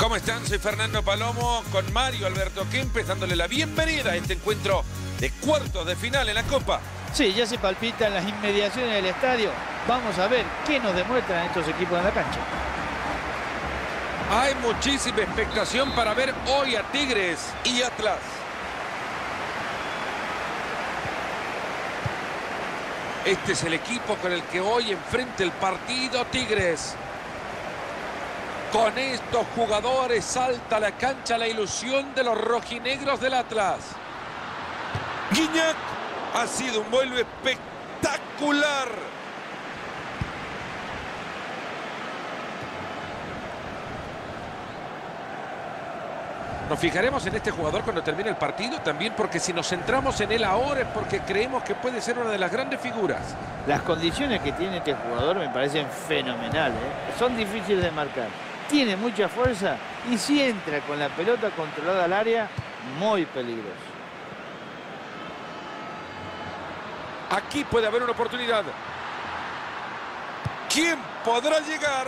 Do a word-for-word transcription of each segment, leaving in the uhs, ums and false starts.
¿Cómo están? Soy Fernando Palomo con Mario Alberto Kempes dándole la bienvenida a este encuentro de cuartos de final en la Copa. Sí, ya se palpita en las inmediaciones del estadio. Vamos a ver qué nos demuestran estos equipos en la cancha. Hay muchísima expectación para ver hoy a Tigres y Atlas. Este es el equipo con el que hoy enfrenta el partido Tigres. Con estos jugadores salta a la cancha la ilusión de los rojinegros del Atlas. Guiñac ha sido un vuelo espectacular. Nos fijaremos en este jugador cuando termine el partido también, porque si nos centramos en él ahora es porque creemos que puede ser una de las grandes figuras. Las condiciones que tiene este jugador me parecen fenomenales, ¿eh? Son difíciles de marcar. Tiene mucha fuerza y si entra con la pelota controlada al área, muy peligroso. Aquí puede haber una oportunidad. ¿Quién podrá llegar?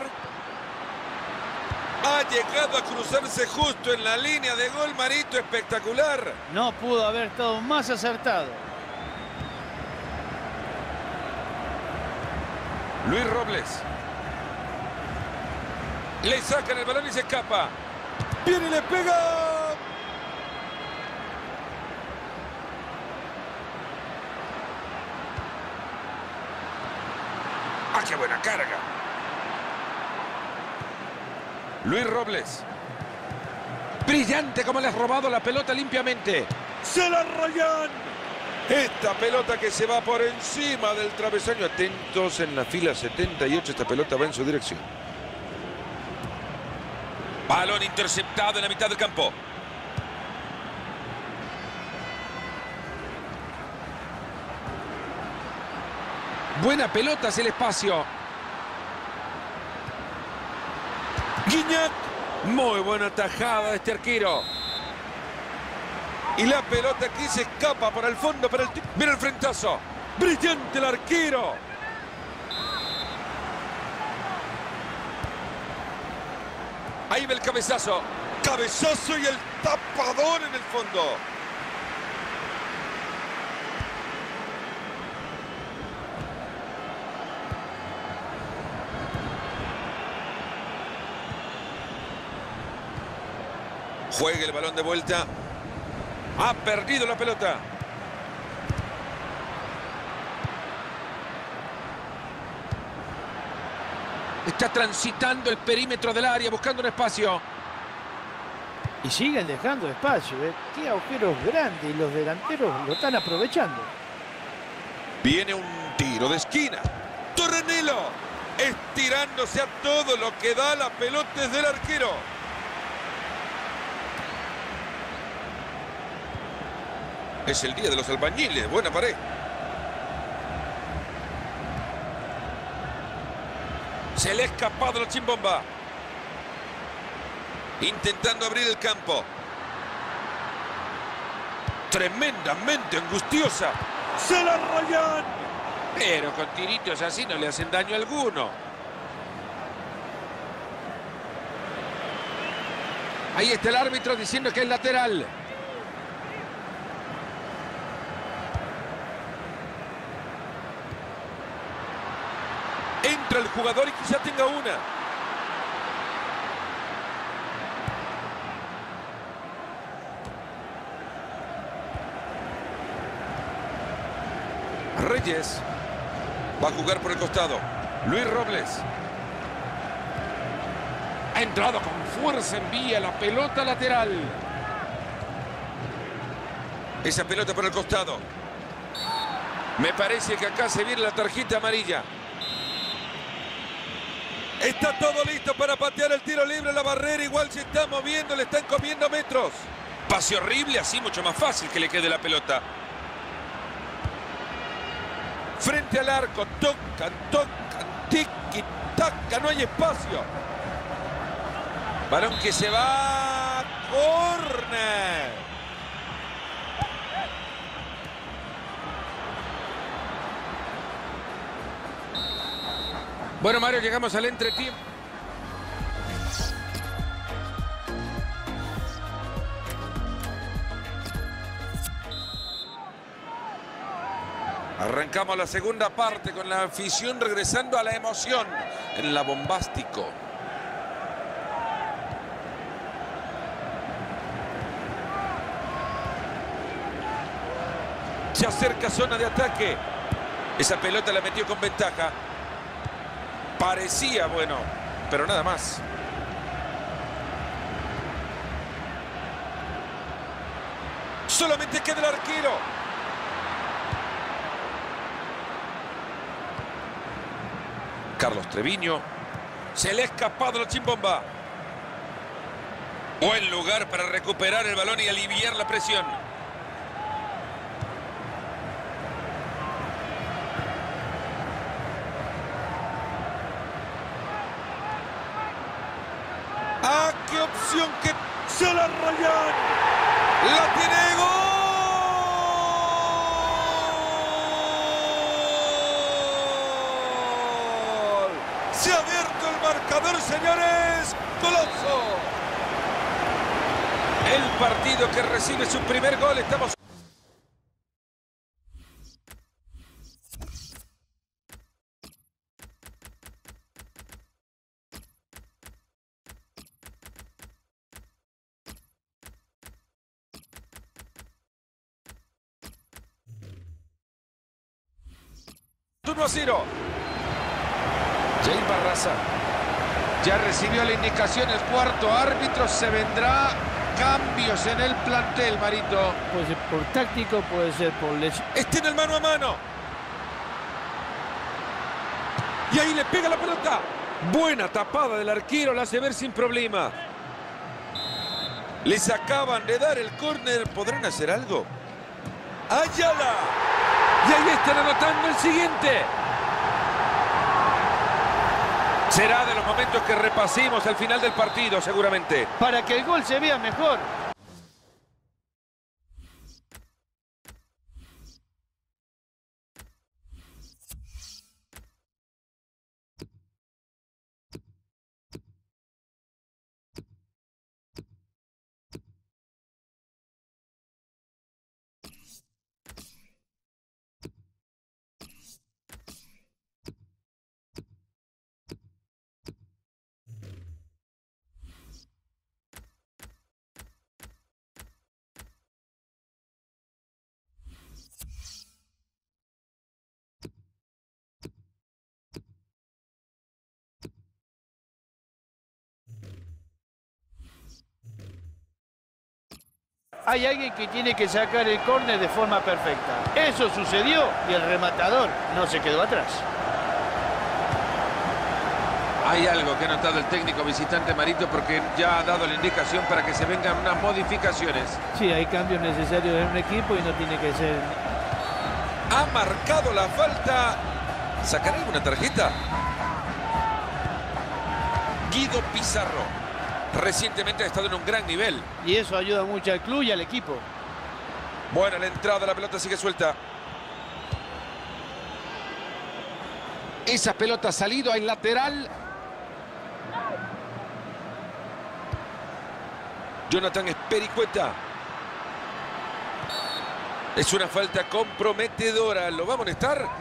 Ha llegado a cruzarse justo en la línea de gol, Marito, espectacular. No pudo haber estado más acertado. Luis Robles. Le sacan el balón y se escapa. Viene y le pega. ¡Ah, qué buena carga! Luis Robles. Brillante como le has robado la pelota limpiamente. ¡Se la rayan! Esta pelota que se va por encima del travesaño. Atentos en la fila setenta y ocho. Esta pelota va en su dirección. Balón interceptado en la mitad del campo. Buena pelota hacia el espacio. Guiñac. Muy buena tajada de este arquero. Y la pelota aquí se escapa por el fondo. Para el... Mira el frentazo. Brillante el arquero. Ahí ve el cabezazo. Cabezazo y el tapador en el fondo. Juega el balón de vuelta. Ha perdido la pelota. Está transitando el perímetro del área, buscando un espacio. Y siguen dejando espacio, ¿eh? Qué agujeros grandes y los delanteros lo están aprovechando. Viene un tiro de esquina. Torrenilo estirándose a todo lo que da la pelota desde el arquero. Es el día de los albañiles. Buena pared. Se le ha escapado la chimbomba. Intentando abrir el campo. Tremendamente angustiosa. ¡Se la rayan! Pero con tiritos así no le hacen daño alguno. Ahí está el árbitro diciendo que es lateral. Entra el jugador y quizá tenga una. Reyes va a jugar por el costado. Luis Robles. Ha entrado con fuerza, envía la pelota lateral. Esa pelota por el costado. Me parece que acá se viene la tarjeta amarilla. Está todo listo para patear el tiro libre. La barrera igual se está moviendo, le están comiendo metros. Pase horrible, así mucho más fácil que le quede la pelota. Frente al arco, tocan, tocan, tiki, taca, no hay espacio. Balón que se va, córner. Bueno, Mario, llegamos al entretiempo. Arrancamos la segunda parte con la afición regresando a la emoción en la Bombástico. Se acerca zona de ataque. Esa pelota la metió con ventaja. Parecía bueno, pero nada más. Solamente queda el arquero. Carlos Treviño. Se le ha escapado la chimbomba. Buen lugar para recuperar el balón y aliviar la presión. ¡Ah, qué opción! ¡Que se la rayan! ¡La tiene! ¡Gol! ¡Se ha abierto el marcador, señores! ¡Golazo! El partido que recibe su primer gol. Estamos... uno a cero. Jair Barraza ya recibió la indicación el cuarto árbitro. Se vendrá cambios en el plantel, Marito. Puede ser por táctico, puede ser por lesión. Está en el mano a mano. Y ahí le pega la pelota. Buena tapada del arquero, la hace ver sin problema. Les acaban de dar el córner. ¿Podrán hacer algo? ¡Ayala! Y ahí están anotando el siguiente. Será de los momentos que repasemos al final del partido, seguramente. Para que el gol se vea mejor. Hay alguien que tiene que sacar el córner de forma perfecta. Eso sucedió y el rematador no se quedó atrás. Hay algo que ha notado el técnico visitante, Marito, porque ya ha dado la indicación para que se vengan unas modificaciones. Sí, hay cambios necesarios en un equipo y no tiene que ser... Ha marcado la falta. ¿Sacará alguna tarjeta? Guido Pizarro. Recientemente ha estado en un gran nivel. Y eso ayuda mucho al club y al equipo. Buena la entrada, la pelota sigue suelta. Esa pelota ha salido al lateral. Jonathan Espericueta. Es una falta comprometedora. ¿Lo va a amonestar?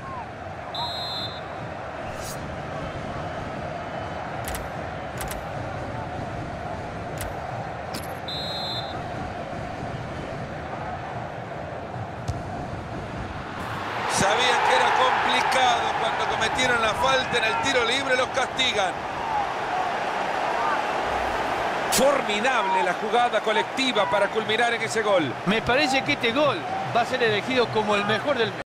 Sabían que era complicado. Cuando cometieron la falta en el tiro libre, los castigan. Formidable la jugada colectiva para culminar en ese gol. Me parece que este gol va a ser elegido como el mejor del